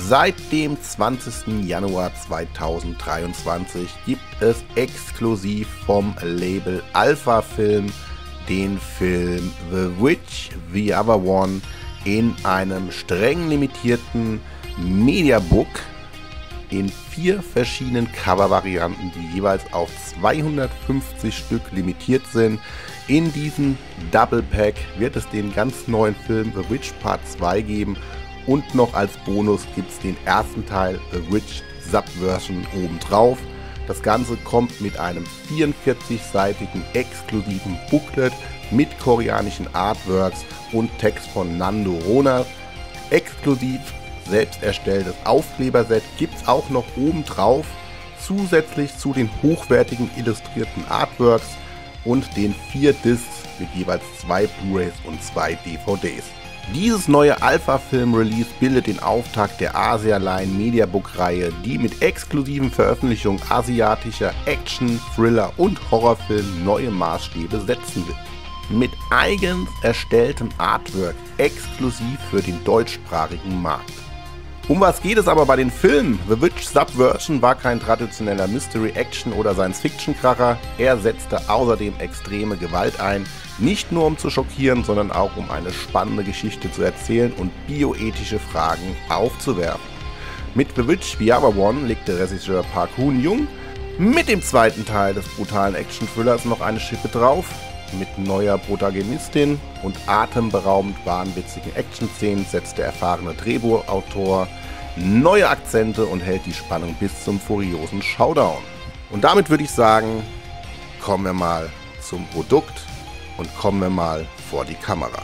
Seit dem 20. Januar 2023 gibt es exklusiv vom Label Alpha Film den Film The Witch, The Other One in einem streng limitierten Mediabook in 4 verschiedenen Covervarianten, die jeweils auf 250 Stück limitiert sind. In diesem Double Pack wird es den ganz neuen Film The Witch Part 2 geben und noch als Bonus gibt es den ersten Teil The Witch Subversion obendrauf. Das Ganze kommt mit einem 44-seitigen exklusiven Booklet mit koreanischen Artworks und Text von Nando Rona. Exklusiv selbst erstelltes Aufkleberset gibt es auch noch obendrauf, zusätzlich zu den hochwertigen illustrierten Artworks und den 4 Discs mit jeweils 2 Blu-rays und 2 DVDs. Dieses neue Alpha-Film-Release bildet den Auftakt der Asia-Line Mediabook-Reihe, die mit exklusiven Veröffentlichungen asiatischer Action-, Thriller- und Horrorfilmen neue Maßstäbe setzen will. Mit eigens erstelltem Artwork exklusiv für den deutschsprachigen Markt. Um was geht es aber bei den Filmen? The Witch Subversion war kein traditioneller Mystery-Action- oder Science-Fiction-Kracher. Er setzte außerdem extreme Gewalt ein, nicht nur um zu schockieren, sondern auch um eine spannende Geschichte zu erzählen und bioethische Fragen aufzuwerfen. Mit The Witch The Other One legte Regisseur Park Hoon-Young mit dem zweiten Teil des brutalen Action-Thrillers noch eine Schippe drauf. Mit neuer Protagonistin und atemberaubend wahnwitzigen Action-Szenen setzt der erfahrene Drehbuchautor neue Akzente und hält die Spannung bis zum furiosen Showdown. Und damit würde ich sagen, kommen wir mal zum Produkt und kommen wir mal vor die Kamera.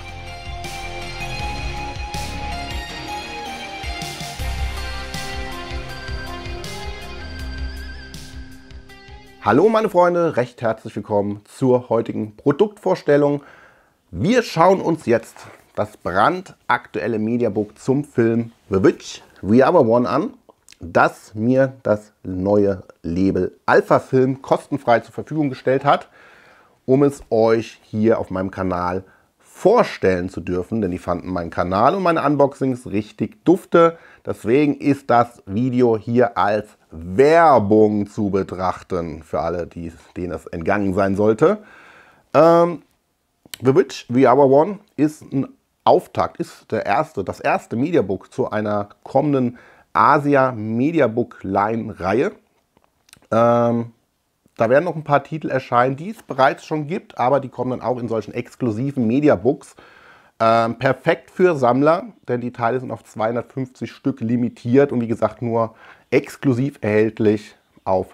Hallo meine Freunde, recht herzlich willkommen zur heutigen Produktvorstellung. Wir schauen uns jetzt das brandaktuelle Mediabook zum Film The Witch The Other One an, das mir das neue Label Alpha Film kostenfrei zur Verfügung gestellt hat, um es euch hier auf meinem Kanal vorstellen zu dürfen, denn die fanden meinen Kanal und meine Unboxings richtig dufte. Deswegen ist das Video hier als Werbung zu betrachten, für alle, denen es entgangen sein sollte. The Witch The Other One ist ein Auftakt, ist das erste Mediabook zu einer kommenden Asia Mediabook Line Reihe. Da werden noch ein paar Titel erscheinen, die es bereits schon gibt, aber die kommen dann auch in solchen exklusiven Mediabooks. Perfekt für Sammler, denn die Teile sind auf 250 Stück limitiert und wie gesagt nur exklusiv erhältlich auf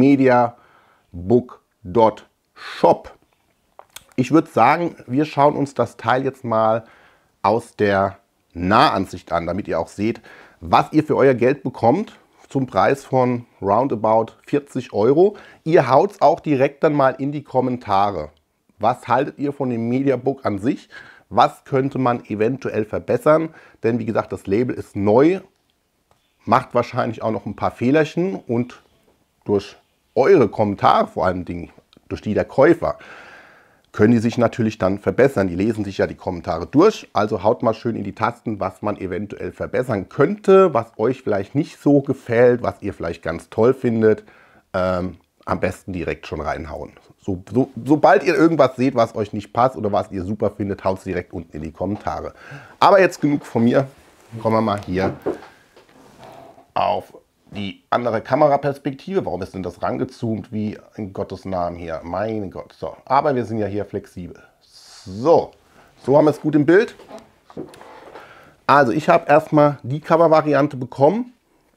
mediabook.shop. Ich würde sagen, wir schauen uns das Teil jetzt mal aus der Nahansicht an, damit ihr auch seht, was ihr für euer Geld bekommt. Zum Preis von roundabout 40 Euro. Ihr haut es auch direkt dann mal in die Kommentare. Was haltet ihr von dem Mediabook an sich? Was könnte man eventuell verbessern? Denn wie gesagt, das Label ist neu, macht wahrscheinlich auch noch ein paar Fehlerchen und durch eure Kommentare, vor allem durch die der Käufer, können die sich natürlich dann verbessern. Die lesen sich ja die Kommentare durch, also haut mal schön in die Tasten, was man eventuell verbessern könnte, was euch vielleicht nicht so gefällt, was ihr vielleicht ganz toll findet. Am besten direkt schon reinhauen. Sobald ihr irgendwas seht, was euch nicht passt oder was ihr super findet, haut es direkt unten in die Kommentare. Aber jetzt genug von mir. Kommen wir mal hier auf die andere Kameraperspektive. Warum ist denn das rangezoomt wie in Gottes Namen hier? Mein Gott. So, aber wir sind ja hier flexibel. So haben wir es gut im Bild. Also ich habe erstmal die Cover-Variante bekommen.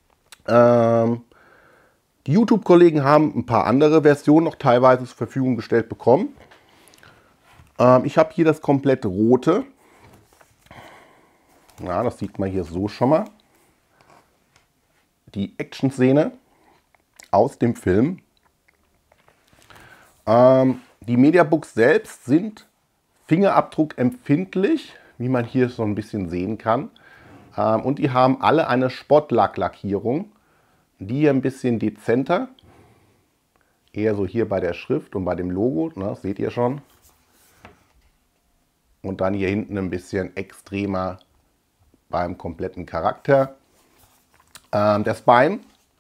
Die YouTube-Kollegen haben ein paar andere Versionen noch teilweise zur Verfügung gestellt bekommen. Ich habe hier das komplett rote. Ja, das sieht man hier so schon mal. Die Action-Szene aus dem Film. Die Mediabooks selbst sind fingerabdruckempfindlich, wie man hier so ein bisschen sehen kann. Und die haben alle eine Spotlack-Lackierung, die hier ein bisschen dezenter, eher so hier bei der Schrift und bei dem Logo, ne, seht ihr schon. Und dann hier hinten ein bisschen extremer beim kompletten Charakter. Der Spine,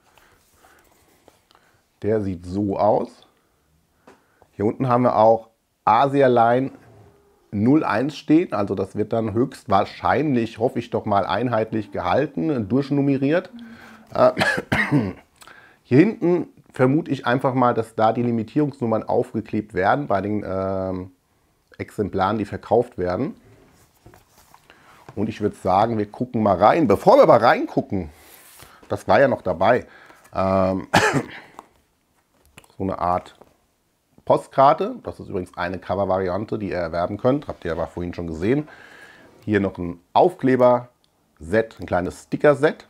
der sieht so aus. Hier unten haben wir auch Asia Line 01 stehen, also das wird dann höchstwahrscheinlich, hoffe ich doch mal, einheitlich gehalten, durchnummeriert. Hier hinten vermute ich einfach mal, dass da die Limitierungsnummern aufgeklebt werden bei den Exemplaren, die verkauft werden. Und ich würde sagen, wir gucken mal rein. Bevor wir aber reingucken, das war ja noch dabei, so eine Art Postkarte. Das ist übrigens eine Cover-Variante, die ihr erwerben könnt. Habt ihr aber vorhin schon gesehen. Hier noch ein Aufkleber-Set, ein kleines Sticker-Set.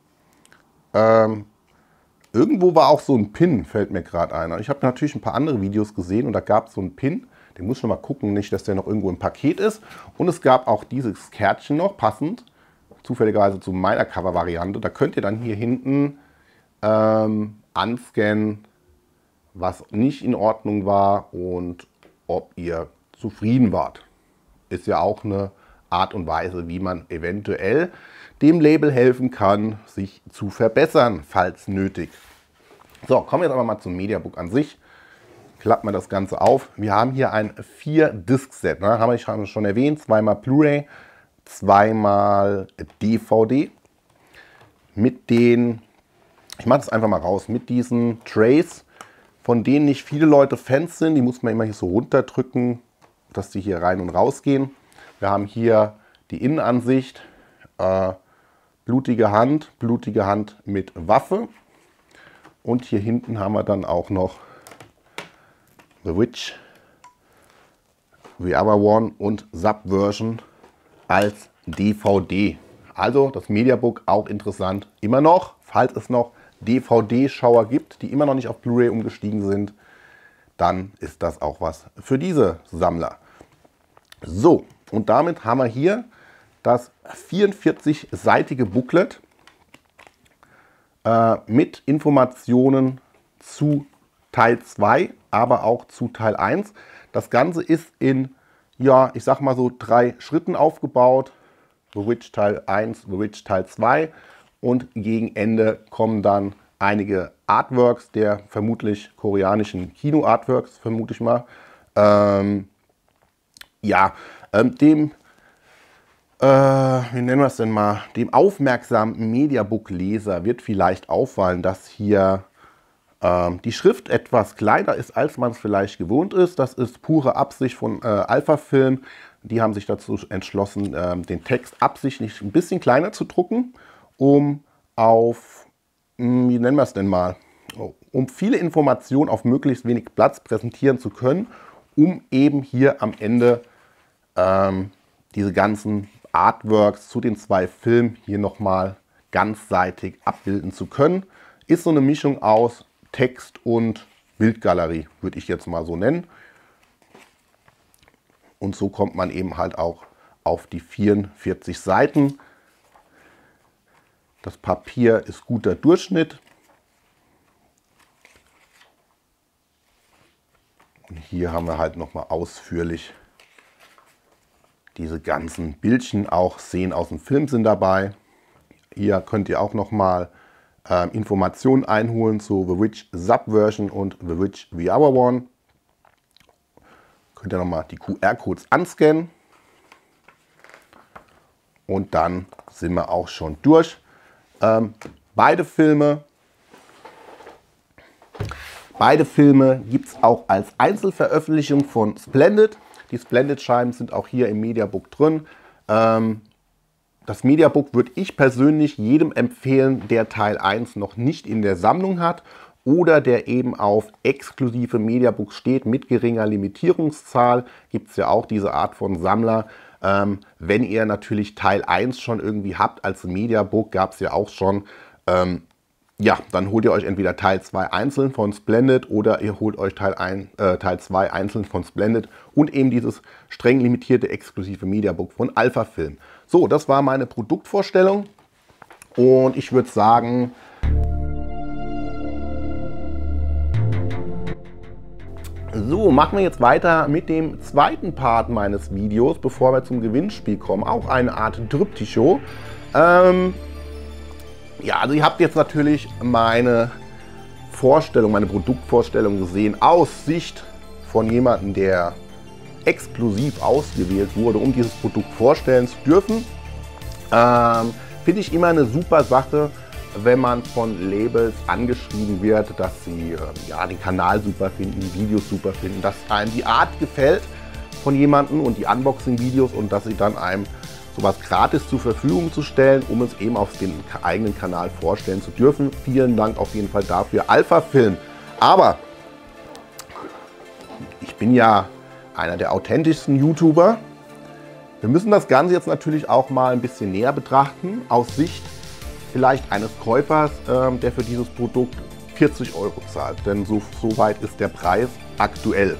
Irgendwo war auch so ein Pin, fällt mir gerade ein. Ich habe natürlich ein paar andere Videos gesehen und da gab es so einen Pin. Den muss ich noch mal gucken, nicht, dass der noch irgendwo im Paket ist. Und es gab auch dieses Kärtchen noch, passend, zufälligerweise zu meiner Cover-Variante. Da könnt ihr dann hier hinten anscannen, was nicht in Ordnung war und ob ihr zufrieden wart. Ist ja auch eine Art und Weise, wie man eventuell dem Label helfen kann, sich zu verbessern, falls nötig. So, kommen wir jetzt aber mal zum Mediabook an sich. Klappt man das Ganze auf. Wir haben hier ein 4-Disc-Set. Ne? Habe ich schon erwähnt. Zweimal Blu-ray, zweimal DVD. Mit den, ich mache das einfach mal raus, mit diesen Trays, von denen nicht viele Leute Fans sind. Die muss man immer hier so runterdrücken, dass die hier rein und raus gehen. Wir haben hier die Innenansicht. Blutige Hand mit Waffe. Und hier hinten haben wir dann auch noch The Witch, The Other One und Subversion als DVD. Also das Mediabook auch interessant. Immer noch, falls es noch DVD-Schauer gibt, die immer noch nicht auf Blu-ray umgestiegen sind, dann ist das auch was für diese Sammler. So, und damit haben wir hier das 44-seitige Booklet mit Informationen zu Teil 2, aber auch zu Teil 1. Das Ganze ist in, ja, ich sag mal so 3 Schritten aufgebaut. The Witch Teil 1, The Witch Teil 2 und gegen Ende kommen dann einige Artworks der vermutlich koreanischen Kino-Artworks, vermute ich mal. Wie nennen wir es denn mal, dem aufmerksamen Mediabook-Leser wird vielleicht auffallen, dass hier die Schrift etwas kleiner ist, als man es vielleicht gewohnt ist. Das ist pure Absicht von Alpha Film. Die haben sich dazu entschlossen, den Text absichtlich ein bisschen kleiner zu drucken, um auf, wie nennen wir es denn mal, um viele Informationen auf möglichst wenig Platz präsentieren zu können, um eben hier am Ende diese ganzen Artworks zu den 2 Filmen hier nochmal ganzseitig abbilden zu können. Ist so eine Mischung aus Text und Bildgalerie, würde ich jetzt mal so nennen. Und so kommt man eben halt auch auf die 44 Seiten. Das Papier ist guter Durchschnitt. Und hier haben wir halt nochmal ausführlich diese ganzen Bildchen, auch Szenen aus dem Film sind dabei. Hier könnt ihr auch nochmal Informationen einholen zu The Witch Subversion und The Witch The Other One. Könnt ihr nochmal die QR-Codes anscannen. Und dann sind wir auch schon durch. Beide Filme gibt es auch als Einzelveröffentlichung von Splendid. Die Splendid-Scheiben sind auch hier im Mediabook drin. Das Mediabook würde ich persönlich jedem empfehlen, der Teil 1 noch nicht in der Sammlung hat oder der eben auf exklusive Mediabooks steht mit geringer Limitierungszahl. Gibt es ja auch diese Art von Sammler. Wenn ihr natürlich Teil 1 schon irgendwie habt als Mediabook, gab es ja auch schon, ja, dann holt ihr euch entweder Teil 2 einzeln von Splendid oder ihr holt euch Teil 2 einzeln von Splendid und eben dieses streng limitierte exklusive Mediabook von Alpha Film. So, das war meine Produktvorstellung und ich würde sagen, so, machen wir jetzt weiter mit dem zweiten Part meines Videos, bevor wir zum Gewinnspiel kommen. Auch eine Art Tryptycho. Ja, also ihr habt jetzt natürlich meine Vorstellung, meine Produktvorstellung gesehen aus Sicht von jemandem, der exklusiv ausgewählt wurde, um dieses Produkt vorstellen zu dürfen. Finde ich immer eine super Sache, wenn man von Labels angeschrieben wird, dass sie ja, den Kanal super finden, die Videos super finden, dass einem die Art gefällt von jemandem und die Unboxing-Videos und dass sie dann einem sowas gratis zur Verfügung zu stellen, um es eben auf den eigenen Kanal vorstellen zu dürfen. Vielen Dank auf jeden Fall dafür, Alpha Film. Aber ich bin ja einer der authentischsten YouTuber. Wir müssen das Ganze jetzt natürlich auch mal ein bisschen näher betrachten, aus Sicht vielleicht eines Käufers, der für dieses Produkt 40 € zahlt, denn so weit ist der Preis aktuell.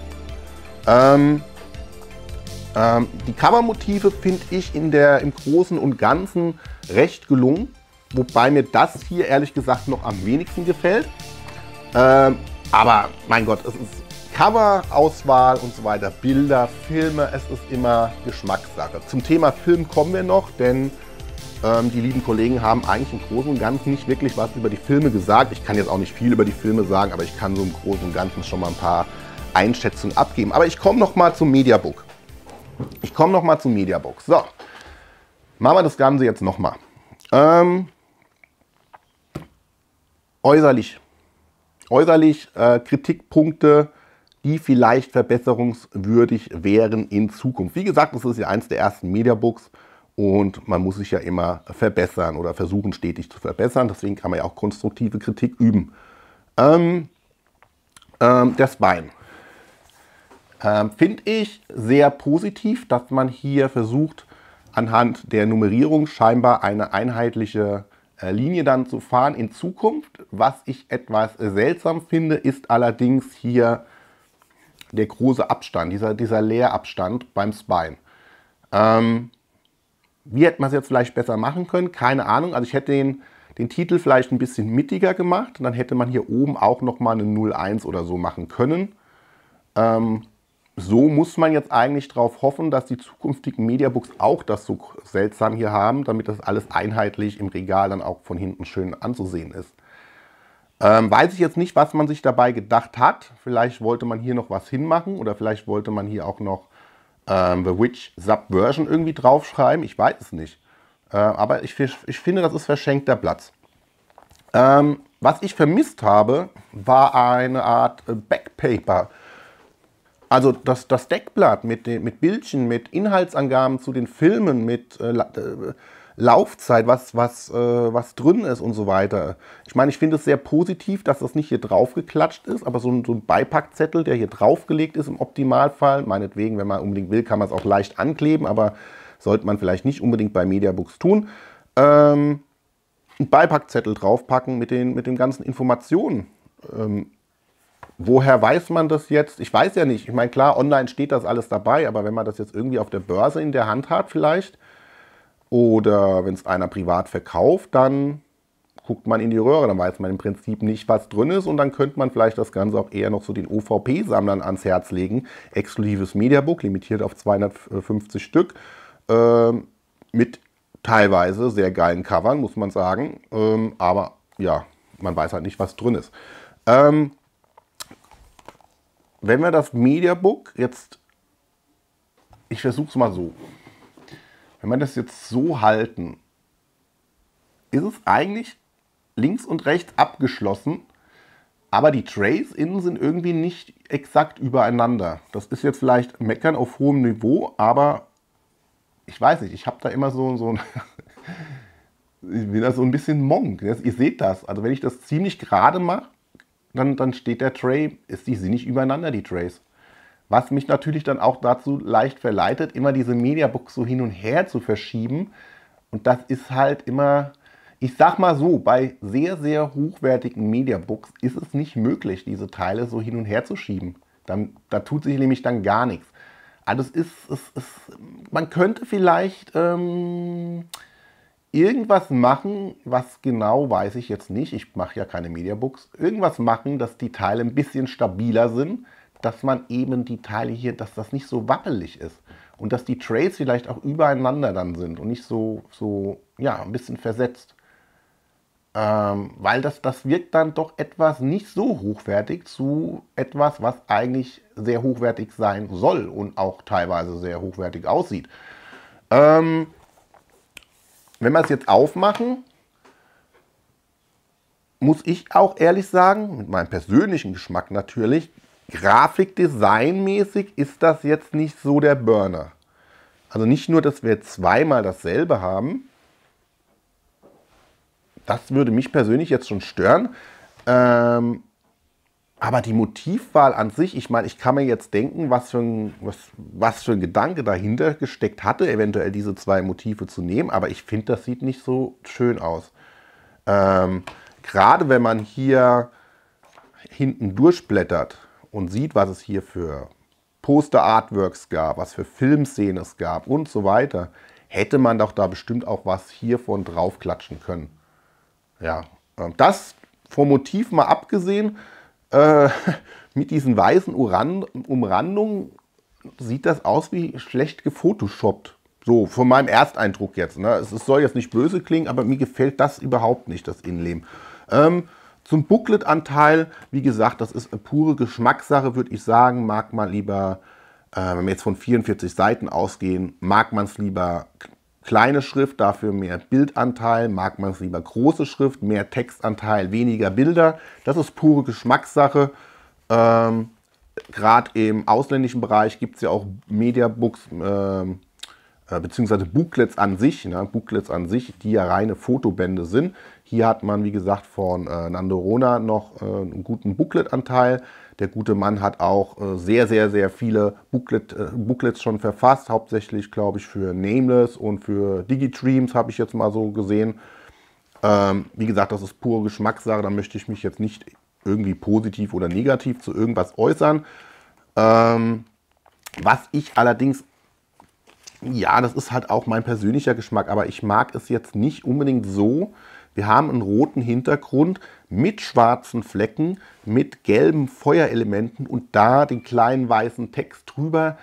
Die Covermotive finde ich im Großen und Ganzen recht gelungen, wobei mir das hier ehrlich gesagt noch am wenigsten gefällt. Aber mein Gott, es ist Coverauswahl und so weiter, Bilder, Filme, es ist immer Geschmackssache. Zum Thema Film kommen wir noch, denn die lieben Kollegen haben eigentlich im Großen und Ganzen nicht wirklich was über die Filme gesagt. Ich kann jetzt auch nicht viel über die Filme sagen, aber ich kann so im Großen und Ganzen schon mal ein paar Einschätzungen abgeben. Aber ich komme noch mal zum Mediabook. So, machen wir das Ganze jetzt noch mal. Äußerlich Kritikpunkte, die vielleicht verbesserungswürdig wären in Zukunft. Wie gesagt, das ist ja eins der ersten Mediabooks und man muss sich ja immer verbessern oder versuchen stetig zu verbessern. Deswegen kann man ja auch konstruktive Kritik üben. Der Spine. Finde ich sehr positiv, dass man hier versucht, anhand der Nummerierung scheinbar eine einheitliche Linie dann zu fahren in Zukunft. Was ich etwas seltsam finde, ist allerdings hier der große Abstand, dieser Leerabstand beim Spine. Wie hätte man es jetzt vielleicht besser machen können? Keine Ahnung. Also ich hätte den Titel vielleicht ein bisschen mittiger gemacht. Dann hätte man hier oben auch nochmal eine 01 oder so machen können. So muss man jetzt eigentlich darauf hoffen, dass die zukünftigen Mediabooks auch das so seltsam hier haben, damit das alles einheitlich im Regal dann auch von hinten schön anzusehen ist. Weiß ich jetzt nicht, was man sich dabei gedacht hat. Vielleicht wollte man hier noch was hinmachen oder vielleicht wollte man hier auch noch The Witch Subversion irgendwie draufschreiben. Ich weiß es nicht. Aber ich finde, das ist verschenkter Platz. Was ich vermisst habe, war eine Art Backpaper. Also das Deckblatt mit Bildchen, mit Inhaltsangaben zu den Filmen, mit Laufzeit, was drin ist und so weiter. Ich meine, ich finde es sehr positiv, dass das nicht hier drauf geklatscht ist, aber so ein Beipackzettel, der hier draufgelegt ist im Optimalfall. Meinetwegen, wenn man unbedingt will, kann man es auch leicht ankleben, aber sollte man vielleicht nicht unbedingt bei Mediabooks tun. Einen Beipackzettel draufpacken mit den ganzen Informationen. Woher weiß man das jetzt? Ich weiß ja nicht. Ich meine, klar, online steht das alles dabei, aber wenn man das jetzt irgendwie auf der Börse in der Hand hat vielleicht oder wenn es einer privat verkauft, dann guckt man in die Röhre, dann weiß man im Prinzip nicht, was drin ist und dann könnte man vielleicht das Ganze auch eher noch so den OVP-Sammlern ans Herz legen. Exklusives Mediabook, limitiert auf 250 Stück, mit teilweise sehr geilen Covern, muss man sagen, aber ja, man weiß halt nicht, was drin ist. Wenn wir das Mediabook jetzt, ich versuche es mal so, wenn wir das jetzt so halten, ist es eigentlich links und rechts abgeschlossen, aber die Trays innen sind irgendwie nicht exakt übereinander. Das ist jetzt vielleicht Meckern auf hohem Niveau, aber ich weiß nicht, ich habe da immer so ein ich bin da so ein bisschen Monk. Ihr seht das, also wenn ich das ziemlich gerade mache, dann steht der Tray, die sind nicht übereinander, die Trays. Was mich natürlich dann auch dazu leicht verleitet, immer diese Mediabooks so hin und her zu verschieben. Und das ist halt immer, ich sag mal so, bei sehr, sehr hochwertigen Mediabooks ist es nicht möglich, diese Teile so hin und her zu schieben. Da tut sich nämlich dann gar nichts. Also man könnte vielleicht irgendwas machen, was genau weiß ich jetzt nicht, ich mache ja keine Mediabooks, irgendwas machen, dass die Teile ein bisschen stabiler sind, dass man eben die Teile hier, dass das nicht so wackelig ist und dass die Trays vielleicht auch übereinander dann sind und nicht so ja, ein bisschen versetzt. Weil das wirkt dann doch etwas nicht so hochwertig zu etwas, was eigentlich sehr hochwertig sein soll und auch teilweise sehr hochwertig aussieht. Wenn wir es jetzt aufmachen, muss ich auch ehrlich sagen, mit meinem persönlichen Geschmack natürlich, grafikdesignmäßig ist das jetzt nicht so der Burner. Also nicht nur, dass wir zweimal dasselbe haben, das würde mich persönlich jetzt schon stören. Aber die Motivwahl an sich, ich meine, ich kann mir jetzt denken, was für ein Gedanke dahinter gesteckt hatte, eventuell diese zwei Motive zu nehmen. Aber ich finde, das sieht nicht so schön aus. Gerade wenn man hier hinten durchblättert und sieht, was es hier für Poster-Artworks gab, was für Filmszenen es gab und so weiter, hätte man doch da bestimmt auch was hiervon draufklatschen können. Ja, das vom Motiv mal abgesehen, mit diesen weißen Umrandungen sieht das aus wie schlecht gefotoshoppt. So, von meinem Ersteindruck jetzt. Ne? Es soll jetzt nicht böse klingen, aber mir gefällt das überhaupt nicht, das Innenleben. Zum Booklet-Anteil, wie gesagt, das ist eine pure Geschmackssache, würde ich sagen. Mag man lieber, wenn wir jetzt von 44 Seiten ausgehen, mag man es lieber kleine Schrift, dafür mehr Bildanteil, mag man es lieber große Schrift, mehr Textanteil, weniger Bilder. Das ist pure Geschmackssache. Gerade im ausländischen Bereich gibt es ja auch Mediabooks, beziehungsweise Booklets an sich, ne? Booklets an sich, die ja reine Fotobände sind. Hier hat man, wie gesagt, von Nando Rona noch einen guten Booklet-Anteil. Der gute Mann hat auch sehr, sehr, sehr viele Booklets schon verfasst, hauptsächlich, glaube ich, für Nameless und für Digidreams, habe ich jetzt mal so gesehen. Wie gesagt, das ist pure Geschmackssache, da möchte ich mich jetzt nicht irgendwie positiv oder negativ zu irgendwas äußern. Was ich allerdings, ja, das ist halt auch mein persönlicher Geschmack, aber ich mag es jetzt nicht unbedingt so. Wir haben einen roten Hintergrund mit schwarzen Flecken, mit gelben Feuerelementen und da den kleinen weißen Text drüber.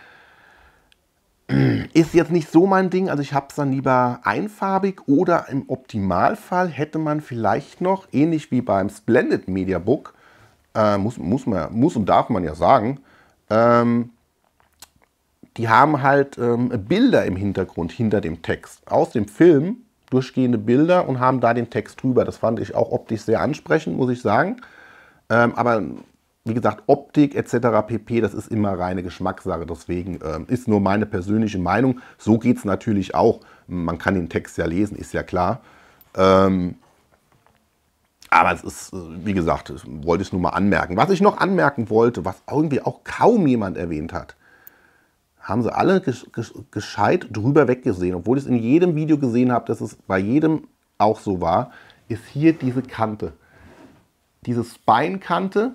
Ist jetzt nicht so mein Ding, also ich habe es dann lieber einfarbig oder im Optimalfall hätte man vielleicht noch, ähnlich wie beim Splendid Mediabook, muss und darf man ja sagen, die haben halt Bilder im Hintergrund, hinter dem Text, aus dem Film, durchgehende Bilder und haben da den Text drüber. Das fand ich auch optisch sehr ansprechend, muss ich sagen. Aber wie gesagt, Optik etc. pp, das ist immer reine Geschmackssache. Deswegen ist nur meine persönliche Meinung. So geht es natürlich auch. Man kann den Text ja lesen, ist ja klar. Aber es ist, wie gesagt, wollte ich nur mal anmerken. Was ich noch anmerken wollte, was irgendwie auch kaum jemand erwähnt hat, haben sie alle gescheit drüber weggesehen. Obwohl ich es in jedem Video gesehen habe, dass es bei jedem auch so war, ist hier diese Kante. Diese Spine-Kante.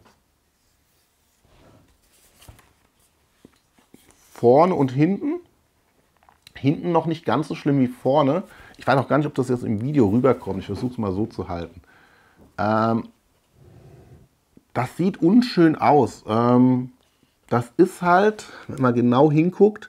Vorne und hinten. Hinten noch nicht ganz so schlimm wie vorne. Ich weiß auch gar nicht, ob das jetzt im Video rüberkommt. Ich versuche es mal so zu halten. Das sieht unschön aus. Das ist halt, wenn man genau hinguckt,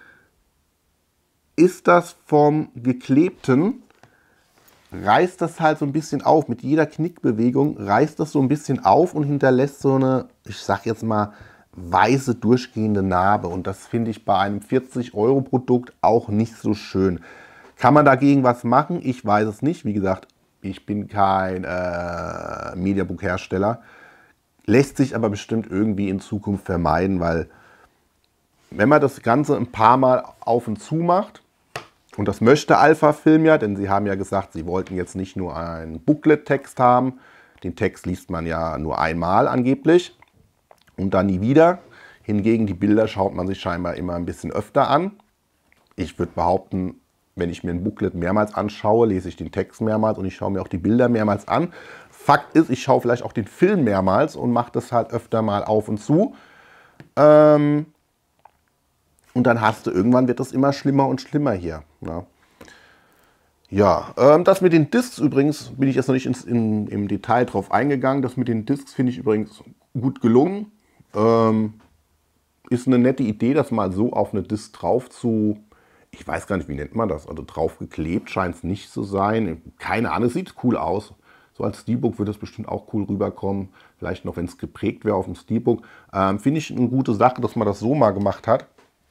ist das vom Geklebten, reißt das halt so ein bisschen auf. Mit jeder Knickbewegung reißt das so ein bisschen auf und hinterlässt so eine, ich sag jetzt mal, weiße durchgehende Narbe. Und das finde ich bei einem 40-Euro-Produkt auch nicht so schön. Kann man dagegen was machen? Ich weiß es nicht. Wie gesagt, ich bin kein Mediabook-Hersteller. Lässt sich aber bestimmt irgendwie in Zukunft vermeiden, weil wenn man das Ganze ein paar Mal auf und zu macht, und das möchte Alpha Film ja, denn sie haben ja gesagt, sie wollten jetzt nicht nur einen Booklet-Text haben, den Text liest man ja nur einmal angeblich und dann nie wieder. Hingegen die Bilder schaut man sich scheinbar immer ein bisschen öfter an. Ich würde behaupten, wenn ich mir ein Booklet mehrmals anschaue, lese ich den Text mehrmals und ich schaue mir auch die Bilder mehrmals an. Fakt ist, ich schaue vielleicht auch den Film mehrmals und mache das halt öfter mal auf und zu. Und dann hast du, irgendwann wird das immer schlimmer und schlimmer hier. Ja, das mit den Discs übrigens, bin ich jetzt noch nicht im Detail drauf eingegangen. Das mit den Discs finde ich übrigens gut gelungen. Ist eine nette Idee, das mal so auf eine Disc drauf zu ich weiß gar nicht, wie nennt man das? Also draufgeklebt scheint es nicht zu sein. Keine Ahnung, es sieht cool aus. So als Steelbook würde es bestimmt auch cool rüberkommen. Vielleicht noch, wenn es geprägt wäre auf dem Steelbook. Finde ich eine gute Sache, dass man das so mal gemacht hat.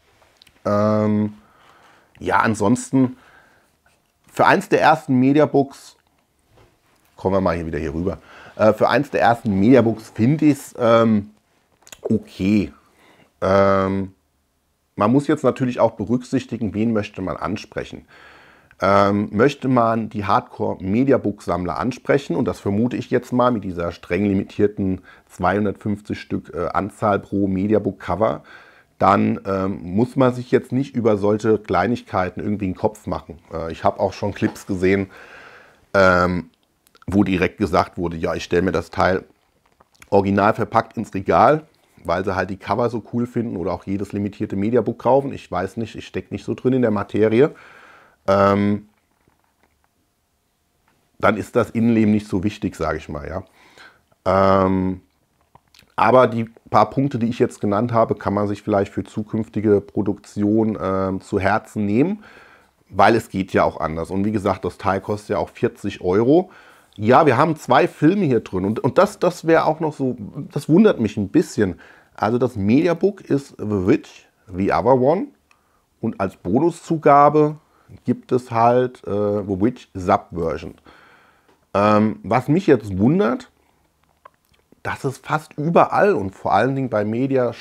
Ja, ansonsten, für eins der ersten Mediabooks, kommen wir mal hier wieder hier rüber, für eins der ersten Mediabooks finde ich es okay. Man muss jetzt natürlich auch berücksichtigen, wen möchte man ansprechen. Möchte man die Hardcore-Mediabook-Sammler ansprechen, und das vermute ich jetzt mal mit dieser streng limitierten 250 Stück Anzahl pro Mediabook-Cover, dann muss man sich jetzt nicht über solche Kleinigkeiten irgendwie einen Kopf machen. Ich habe auch schon Clips gesehen, wo direkt gesagt wurde, ja, ich stelle mir das Teil original verpackt ins Regal, weil sie halt die Cover so cool finden oder auch jedes limitierte Mediabook kaufen. Ich weiß nicht, ich stecke nicht so drin in der Materie. Dann ist das Innenleben nicht so wichtig, sage ich mal. Ja. Aber die paar Punkte, die ich jetzt genannt habe, kann man sich vielleicht für zukünftige Produktion zu Herzen nehmen, weil es geht ja auch anders. Und wie gesagt, das Teil kostet ja auch 40 Euro. Ja, wir haben 2 Filme hier drin und das wäre auch noch so, das wundert mich ein bisschen. Also das Mediabook ist The Witch, The Other One, und als Bonuszugabe gibt es halt The Witch Subversion. Was mich jetzt wundert, dass es fast überall und vor allen Dingen bei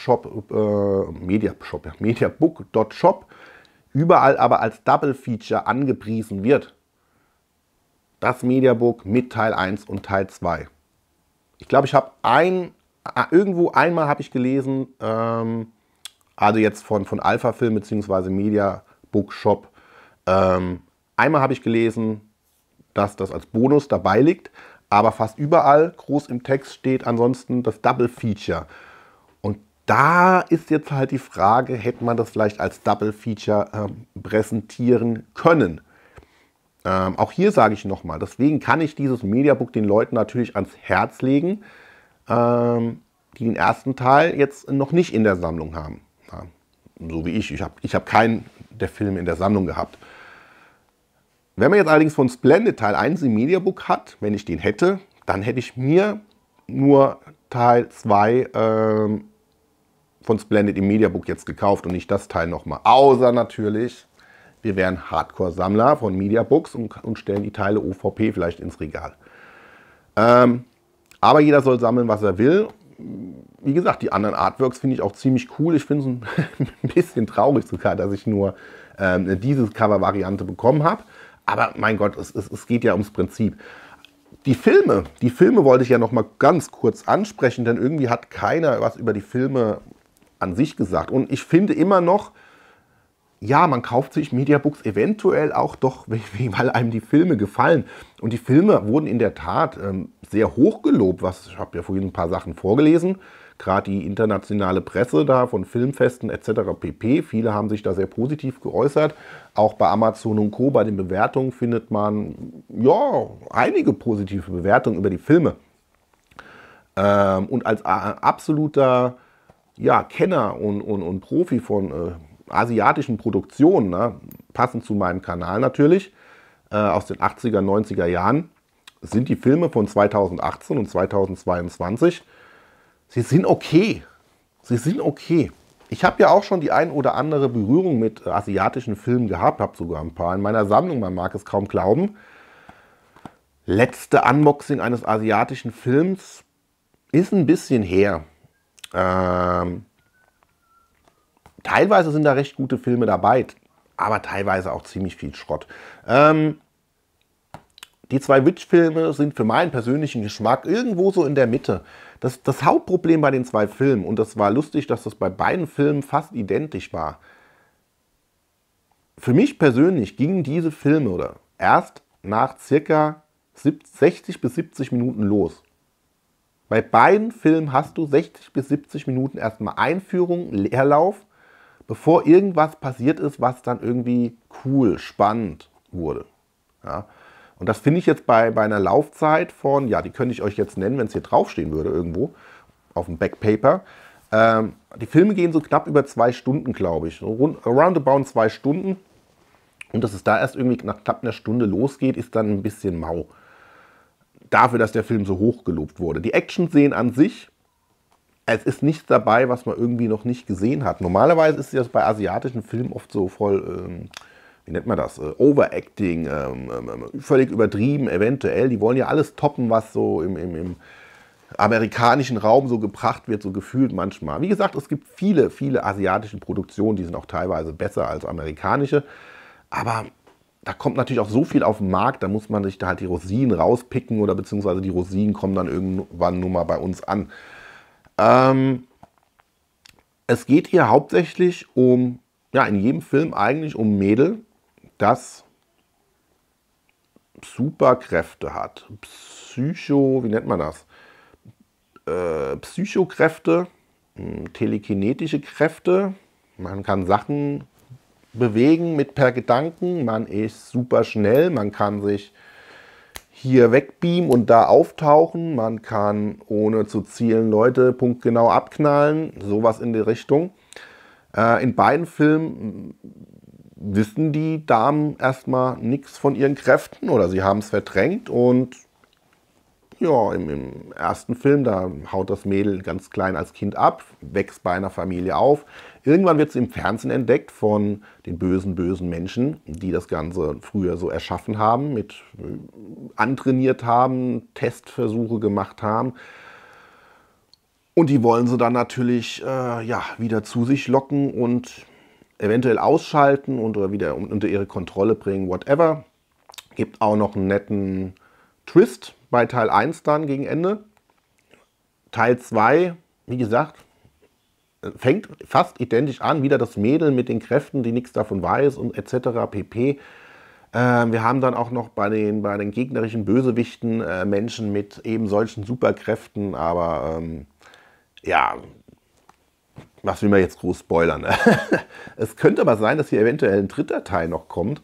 Mediabook.shop überall aber als Double Feature angepriesen wird. Das Mediabook mit Teil 1 und Teil 2. Ich glaube, ich habe irgendwo einmal habe ich gelesen, also jetzt von Alpha Film bzw. Mediabook Shop, einmal habe ich gelesen, dass das als Bonus dabei liegt, aber fast überall groß im Text steht ansonsten das Double Feature. Und da ist jetzt halt die Frage, hätte man das vielleicht als Double Feature präsentieren können? Auch hier sage ich nochmal, deswegen kann ich dieses Mediabook den Leuten natürlich ans Herz legen, die den ersten Teil jetzt noch nicht in der Sammlung haben. Ja, so wie ich. Ich hab keinen der Filme in der Sammlung gehabt. Wenn man jetzt allerdings von Splendid Teil 1 im Mediabook hat, wenn ich den hätte, dann hätte ich mir nur Teil 2 von Splendid im Mediabook jetzt gekauft und nicht das Teil nochmal. Außer natürlich, wir wären Hardcore-Sammler von Mediabooks und stellen die Teile OVP vielleicht ins Regal. Aber jeder soll sammeln, was er will. Wie gesagt, die anderen Artworks finde ich auch ziemlich cool. Ich finde es ein bisschen traurig sogar, dass ich nur diese Cover-Variante bekommen habe. Aber mein Gott, es geht ja ums Prinzip. Die Filme wollte ich ja noch mal ganz kurz ansprechen, denn irgendwie hat keiner was über die Filme an sich gesagt. Und ich finde immer noch, ja, man kauft sich Mediabooks eventuell auch doch, weil einem die Filme gefallen. Und die Filme wurden in der Tat sehr hoch gelobt. Ich habe ja vorhin ein paar Sachen vorgelesen. Gerade die internationale Presse da von Filmfesten etc. pp. Viele haben sich da sehr positiv geäußert. Auch bei Amazon und Co. bei den Bewertungen findet man ja einige positive Bewertungen über die Filme. Und als absoluter Kenner und Profi von asiatischen Produktionen, ne, passend zu meinem Kanal natürlich, aus den 80er, 90er Jahren, sind die Filme von 2018 und 2022, sie sind okay. Sie sind okay. Ich habe ja auch schon die ein oder andere Berührung mit asiatischen Filmen gehabt, habe sogar ein paar in meiner Sammlung, man mag es kaum glauben. Letzte Unboxing eines asiatischen Films ist ein bisschen her. Teilweise sind da recht gute Filme dabei, aber teilweise auch ziemlich viel Schrott. Die 2 Witch-Filme sind für meinen persönlichen Geschmack irgendwo so in der Mitte. Das Hauptproblem bei den 2 Filmen, und das war lustig, dass das bei beiden Filmen fast identisch war. Für mich persönlich gingen diese Filme erst nach circa 60 bis 70 Minuten los. Bei beiden Filmen hast du 60 bis 70 Minuten erstmal Einführung, Leerlauf, bevor irgendwas passiert ist, was dann irgendwie cool, spannend wurde. Ja. Und das finde ich jetzt bei einer Laufzeit von, ja, die könnte ich euch jetzt nennen, wenn es hier draufstehen würde irgendwo, auf dem Backpaper. Die Filme gehen so knapp über 2 Stunden, glaube ich. So roundabout 2 Stunden. Und dass es da erst irgendwie nach knapp einer Stunde losgeht, ist dann ein bisschen mau. Dafür, dass der Film so hoch gelobt wurde. Die Action-Szenen an sich, es ist nichts dabei, was man irgendwie noch nicht gesehen hat. Normalerweise ist das bei asiatischen Filmen oft so voll, wie nennt man das, Overacting, völlig übertrieben eventuell. Die wollen ja alles toppen, was so im amerikanischen Raum so gebracht wird, so gefühlt manchmal. Wie gesagt, es gibt viele, viele asiatische Produktionen, die sind auch teilweise besser als amerikanische. Aber da kommt natürlich auch so viel auf den Markt, da muss man sich da halt die Rosinen rauspicken oder beziehungsweise die Rosinen kommen dann irgendwann nur mal bei uns an. Es geht hier hauptsächlich um, ja, in jedem Film eigentlich um ein Mädel, das Superkräfte hat. Wie nennt man das? Psychokräfte, telekinetische Kräfte. Man kann Sachen bewegen per Gedanken. Man ist super schnell. Man kann sich hier wegbeamen und da auftauchen. Man kann ohne zu zielen Leute punktgenau abknallen. Sowas in die Richtung. In beiden Filmen wissen die Damen erstmal nichts von ihren Kräften oder sie haben es verdrängt. Und ja, im ersten Film, da haut das Mädel ganz klein als Kind ab, wächst bei einer Familie auf. Irgendwann wird sie im Fernsehen entdeckt von den bösen, bösen Menschen, die das Ganze früher so erschaffen haben, antrainiert haben, Testversuche gemacht haben. Und die wollen sie dann natürlich ja, wieder zu sich locken und eventuell ausschalten oder wieder unter ihre Kontrolle bringen, whatever. Gibt auch noch einen netten Twist bei Teil 1 dann gegen Ende. Teil 2, wie gesagt, fängt fast identisch an. Wieder das Mädel mit den Kräften, die nichts davon weiß und etc. pp. Wir haben dann auch noch bei den gegnerischen Bösewichten Menschen mit eben solchen Superkräften. Aber ja, was will man jetzt groß spoilern? Es könnte aber sein, dass hier eventuell ein dritter Teil noch kommt.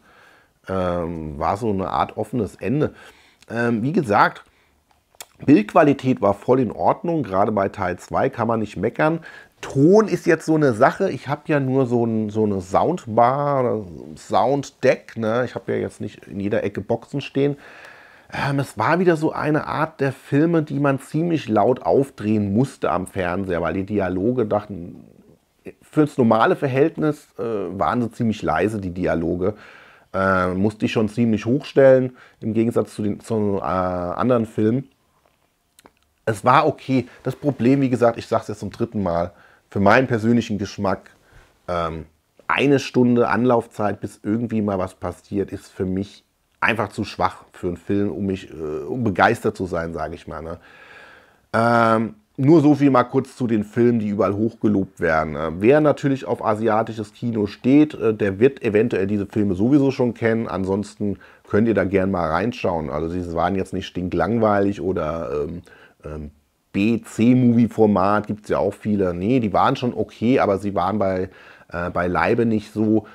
War so eine Art offenes Ende. Wie gesagt, Bildqualität war voll in Ordnung, gerade bei Teil 2 kann man nicht meckern. Ton ist jetzt so eine Sache, ich habe ja nur so eine Soundbar oder Sounddeck, ne? Ich habe ja jetzt nicht in jeder Ecke Boxen stehen. Es war wieder so eine Art der Filme, die man ziemlich laut aufdrehen musste am Fernseher, weil die Dialoge dachten, fürs normale Verhältnis waren sie ziemlich leise, die Dialoge. Musste ich schon ziemlich hochstellen, im Gegensatz zu anderen Filmen. Es war okay. Das Problem, wie gesagt, ich sage es jetzt zum dritten Mal, für meinen persönlichen Geschmack, eine Stunde Anlaufzeit, bis irgendwie mal was passiert, ist für mich einfach zu schwach für einen Film, um begeistert zu sein, sage ich mal. Ne? Nur so viel mal kurz zu den Filmen, die überall hochgelobt werden. Wer natürlich auf asiatisches Kino steht, der wird eventuell diese Filme sowieso schon kennen. Ansonsten könnt ihr da gerne mal reinschauen. Also sie waren jetzt nicht stinklangweilig oder B-C-Movie-Format, gibt es ja auch viele. Nee, die waren schon okay, aber sie waren beileibe nicht so,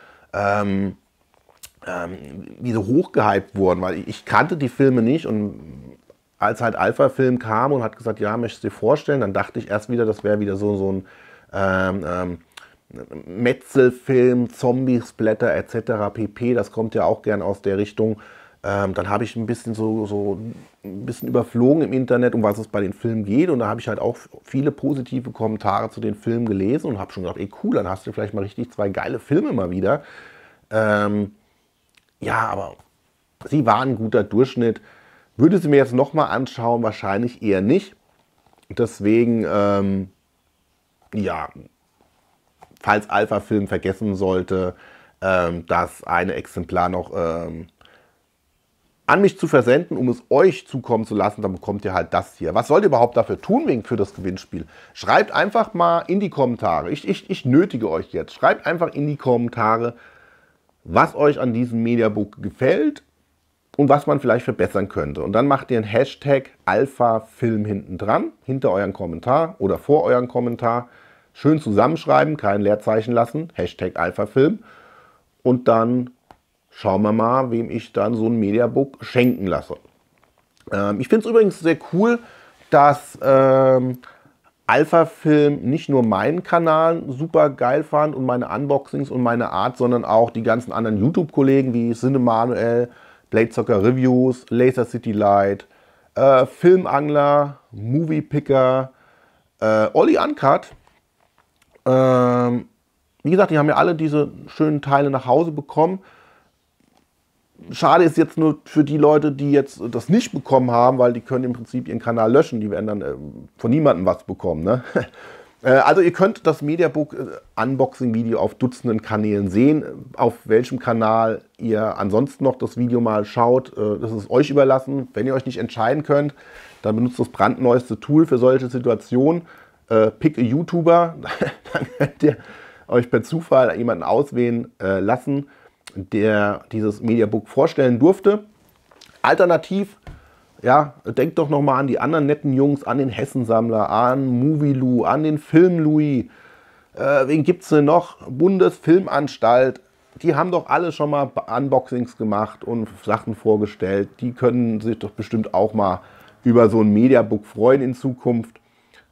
wie so hochgehypt wurden. Weil ich kannte die Filme nicht und als halt Alpha-Film kam und hat gesagt, ja, möchtest du dir vorstellen, dann dachte ich erst wieder, das wäre wieder so ein Metzelfilm, Zombie-Splatter etc. pp. Das kommt ja auch gern aus der Richtung. Dann habe ich ein bisschen ein bisschen überflogen im Internet, um was es bei den Filmen geht. Und da habe ich halt auch viele positive Kommentare zu den Filmen gelesen und habe schon gedacht, ey cool, dann hast du vielleicht mal richtig zwei geile Filme mal wieder. Ja, aber sie waren ein guter Durchschnitt. Würde sie mir jetzt nochmal anschauen, wahrscheinlich eher nicht. Deswegen, ja, falls Alpha-Film vergessen sollte, das eine Exemplar noch an mich zu versenden, um es euch zukommen zu lassen, dann bekommt ihr halt das hier. Was sollt ihr überhaupt dafür tun für das Gewinnspiel? Schreibt einfach mal in die Kommentare. Ich nötige euch jetzt. Schreibt einfach in die Kommentare, was euch an diesem Mediabook gefällt und was man vielleicht verbessern könnte. Und dann macht ihr einen Hashtag Alpha-Film hinten dran, hinter euren Kommentar oder vor euren Kommentar. Schön zusammenschreiben, kein Leerzeichen lassen, Hashtag Alpha-Film. Und dann schauen wir mal, wem ich dann so ein Mediabook schenken lasse. Ich finde es übrigens sehr cool, dass Alpha-Film nicht nur meinen Kanal super geil fand und meine Unboxings und meine Art, sondern auch die ganzen anderen YouTube-Kollegen wie Cinemanuel, Blade Soccer Reviews, Laser City Light, Filmangler, Movie Picker, Olli Uncut. Wie gesagt, die haben ja alle diese schönen Teile nach Hause bekommen. Schade ist jetzt nur für die Leute, die jetzt das nicht bekommen haben, weil die können im Prinzip ihren Kanal löschen. Die werden dann von niemandem was bekommen. Ne? Also ihr könnt das Mediabook Unboxing Video auf Dutzenden Kanälen sehen. Auf welchem Kanal ihr ansonsten noch das Video mal schaut, das ist euch überlassen. Wenn ihr euch nicht entscheiden könnt, dann benutzt das brandneueste Tool für solche Situationen. Pick a YouTuber, dann könnt ihr euch per Zufall jemanden auswählen lassen, der dieses Mediabook vorstellen durfte. Alternativ, ja, denkt doch nochmal an die anderen netten Jungs, an den Hessensammler, an Movielu, an den Film Louis. Wen gibt es denn noch? Bundesfilmanstalt. Die haben doch alle schon mal Unboxings gemacht und Sachen vorgestellt. Die können sich doch bestimmt auch mal über so ein Mediabook freuen in Zukunft.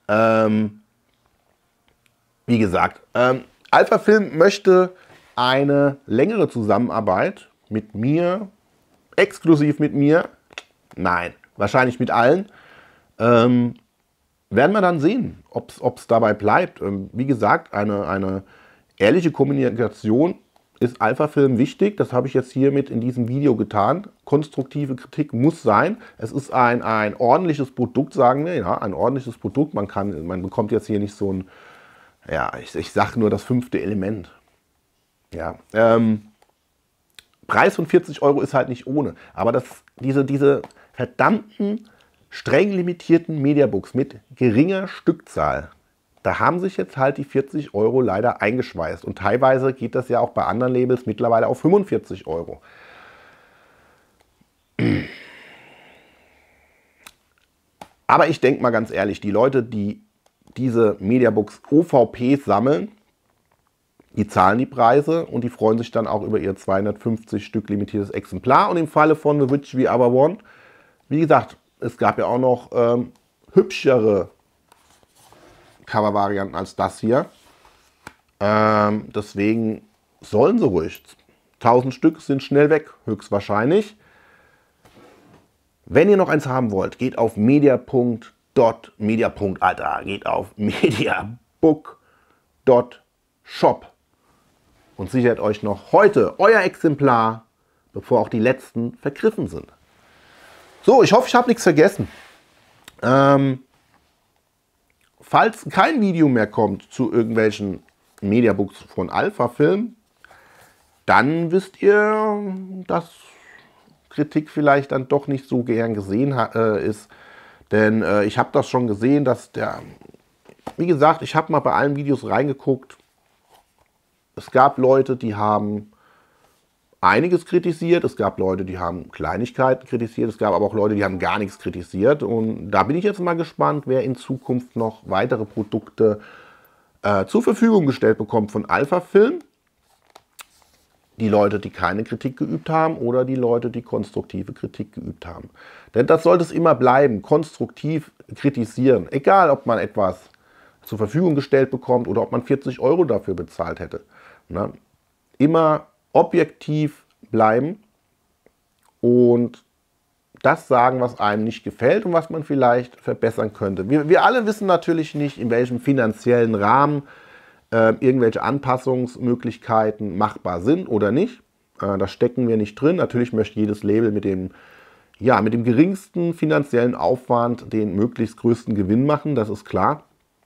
Wie gesagt, Alpha Film möchte eine längere Zusammenarbeit mit mir, exklusiv mit mir, nein, wahrscheinlich mit allen, werden wir dann sehen, ob es dabei bleibt. Wie gesagt, eine ehrliche Kommunikation ist Alpha Film wichtig, das habe ich jetzt hiermit in diesem Video getan. Konstruktive Kritik muss sein, es ist ein ordentliches Produkt, sagen wir, ja, ein ordentliches Produkt, man bekommt jetzt hier nicht so ein, ja, ich sage nur das 5. Element. Ja, Preis von 40 € ist halt nicht ohne. Aber diese verdammten, streng limitierten Mediabooks mit geringer Stückzahl, da haben sich jetzt halt die 40 € leider eingeschweißt. Und teilweise geht das ja auch bei anderen Labels mittlerweile auf 45 €. Aber ich denke mal ganz ehrlich, die Leute, die diese Mediabooks OVP sammeln, die zahlen die Preise und die freuen sich dann auch über ihr 250 Stück limitiertes Exemplar. Und im Falle von The Witch We Ever Want, wie gesagt, es gab ja auch noch hübschere Cover-Varianten als das hier. Deswegen sollen sie ruhig. 1000 Stück sind schnell weg, höchstwahrscheinlich. Wenn ihr noch eins haben wollt, geht auf geht auf mediabook.shop und sichert euch noch heute euer Exemplar, bevor auch die letzten vergriffen sind. So, ich hoffe, ich habe nichts vergessen. Falls kein Video mehr kommt zu irgendwelchen Mediabooks von Alpha Film, dann wisst ihr, dass Kritik vielleicht dann doch nicht so gern gesehen ist. Denn ich habe das schon gesehen, dass wie gesagt, ich habe mal bei allen Videos reingeguckt. Es gab Leute, die haben einiges kritisiert. Es gab Leute, die haben Kleinigkeiten kritisiert. Es gab aber auch Leute, die haben gar nichts kritisiert. Und da bin ich jetzt mal gespannt, wer in Zukunft noch weitere Produkte zur Verfügung gestellt bekommt von Alpha Film. Die Leute, die keine Kritik geübt haben oder die Leute, die konstruktive Kritik geübt haben. Denn das sollte es immer bleiben, konstruktiv kritisieren. Egal, ob man etwas zur Verfügung gestellt bekommt oder ob man 40 € dafür bezahlt hätte. Na, immer objektiv bleiben und das sagen, was einem nicht gefällt und was man vielleicht verbessern könnte. Wir alle wissen natürlich nicht, in welchem finanziellen Rahmen irgendwelche Anpassungsmöglichkeiten machbar sind oder nicht. Da stecken wir nicht drin. Natürlich möchte jedes Label mit dem geringsten finanziellen Aufwand den möglichst größten Gewinn machen, das ist klar.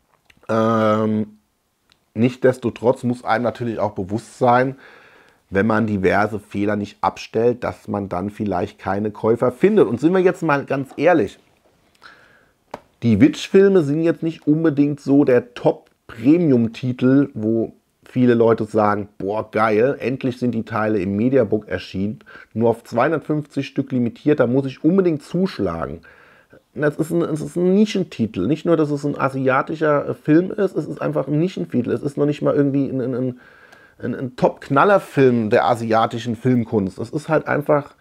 Nichtsdestotrotz muss einem natürlich auch bewusst sein, wenn man diverse Fehler nicht abstellt, dass man dann vielleicht keine Käufer findet. Und sind wir jetzt mal ganz ehrlich, die Witch-Filme sind jetzt nicht unbedingt so der Top-Premium-Titel, wo viele Leute sagen, boah geil, endlich sind die Teile im Mediabook erschienen, nur auf 250 Stück limitiert, da muss ich unbedingt zuschlagen. Es ist ein Nischentitel, nicht nur, dass es ein asiatischer Film ist, es ist einfach ein Nischentitel, es ist noch nicht mal irgendwie ein Top-Knaller-Film der asiatischen Filmkunst. Es ist halt einfach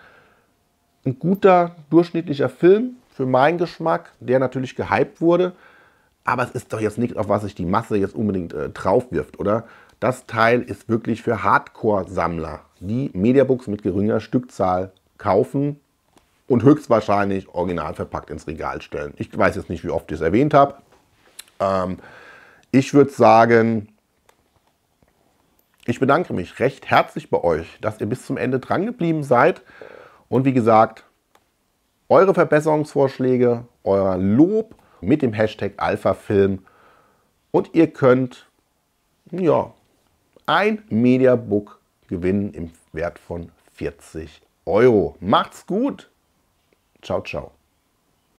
ein guter, durchschnittlicher Film für meinen Geschmack, der natürlich gehypt wurde. Aber es ist doch jetzt nicht, auf was sich die Masse jetzt unbedingt drauf wirft, oder? Das Teil ist wirklich für Hardcore-Sammler, die Mediabooks mit geringer Stückzahl kaufen und höchstwahrscheinlich original verpackt ins Regal stellen. Ich weiß jetzt nicht, wie oft ich es erwähnt habe. Ich würde sagen, ich bedanke mich recht herzlich bei euch, dass ihr bis zum Ende dran geblieben seid. Und wie gesagt, eure Verbesserungsvorschläge, euer Lob mit dem Hashtag Alphafilm. Und ihr könnt ja, ein Mediabook gewinnen im Wert von 40 Euro. Macht's gut. Ciao, ciao.